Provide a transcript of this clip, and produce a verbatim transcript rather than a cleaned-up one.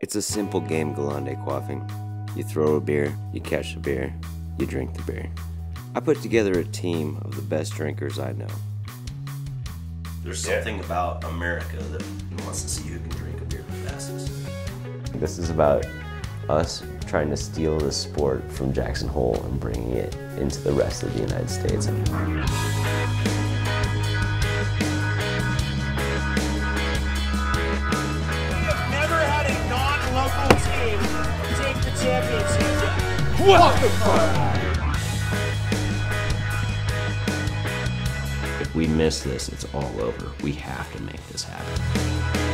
It's a simple game, Galande quaffing. You throw a beer, you catch the beer, you drink the beer. I put together a team of the best drinkers I know. There's something yeah. about America that wants to see who can drink a beer the fastest. This is about us trying to steal the sport from Jackson Hole and bringing it into the rest of the United States. Local team take the championship. What the fuck? If we miss this, it's all over. We have to make this happen.